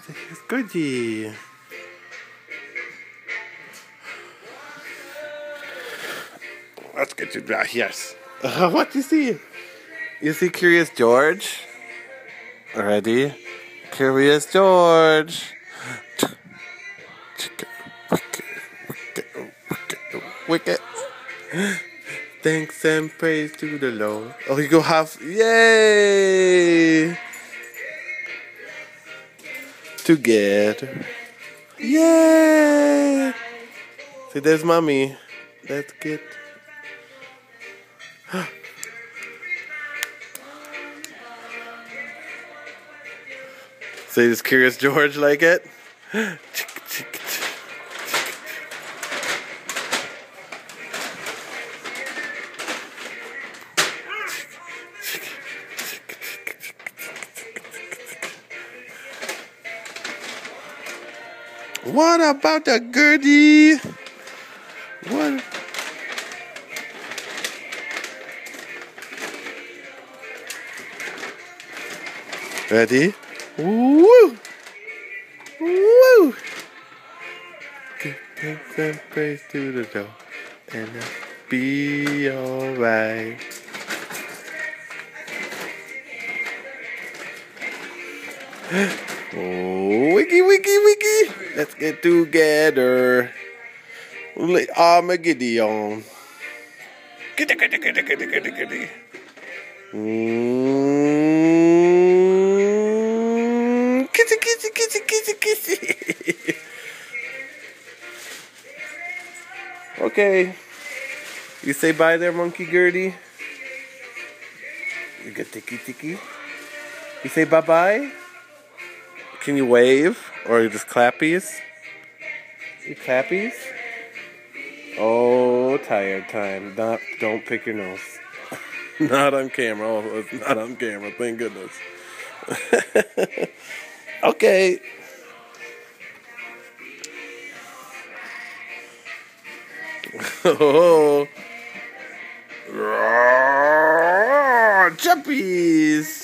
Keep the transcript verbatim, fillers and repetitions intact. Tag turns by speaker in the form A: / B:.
A: Goody. Let's get you back. Yes. Uh, what do you see? You see Curious George? Ready? Curious George. Wicked. Thanks and praise to the Lord. Oh, you go half. Yay! Together. Yay! See, there's mommy. Let's get. See, does Curious George like it? What about the Gertie? What? Ready? Woo! Woo! Give thanks and praise to the Lord, and it'll be alright. Oh, wiki, wiki, wiki! Let's get together. Armageddon. Giddy, giddy, giddy, giddy, giddy, giddy. Mm. Kissy, kissy, kissy, kissy, kissy. Okay. You say bye there, Monkey Gertie. You get tiki tiki. You say bye bye. Can you wave or just clappies? You clappies? Oh, tired time. Not, don't pick your nose. Not on camera. Oh, it's not on camera. Thank goodness. Okay. Oh. Jumpies.